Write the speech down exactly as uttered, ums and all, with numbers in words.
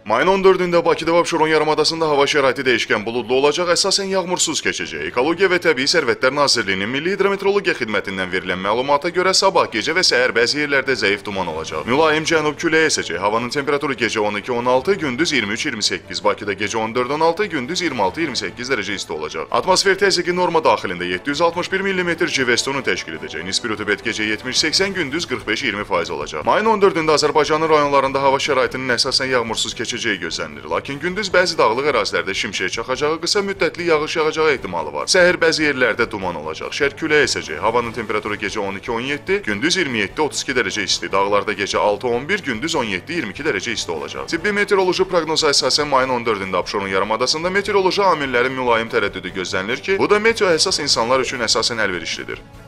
Mayın on dördündə Bakıda və Abşeron yarımadasında hava şəraiti dəyişkən buludlu olacaq, əsasən yağmursuz keçəcək. Ekologiya və Təbii Sərvətlər Nazirliyinin Milli Hidrometeorologiya Xidmətindən verilən məlumata görə sabah gecə və səhər bəzi yerlərdə zəif duman olacaq. Mülayim cənub küləyi əsəcək. Havanın temperaturu gecə on iki on altı, gündüz iyirmi üç iyirmi səkkiz. Bakıda gecə on dörd on altı, gündüz iyirmi altı iyirmi səkkiz dərəcə isti olacaq. Atmosfer təzyiqi norma daxilində yeddi yüz altmış bir millimetr civestonu təşkil edəcək. Nisbi rütubət gecə yetmiş səksən, gündüz qırx beş iyirmi faiz olacaq. Mayın on dördündə Azərbaycanın rayonlarında hava şəraitinin əsasən yağmursuz keçəcəyi gözlənilir. Lakin gündüz bəzi dağlıq ərazilərdə şimşək çaxacağı, qısa müddətli yağış yağacağı ehtimalı var. Səhər bəzi yerlərdə duman olacaq. Şərq küləyi əsəcək. Havanın temperaturu gecə on iki on yeddi, gündüz iyirmi yeddi otuz iki dərəcə isti. Dağlarda gecə altı on bir, gündüz on yeddi iyirmi iki dərəcə isti olacaq. Tibbi meteoroloji proqnoza əsasən mayın on dördündə Abşeron yarımadasında meteoroloji amillərin mülayim tərəddüdü gözlənilir ki, bu da meteo əsas insanlar üçün əsasən əlverişlidir.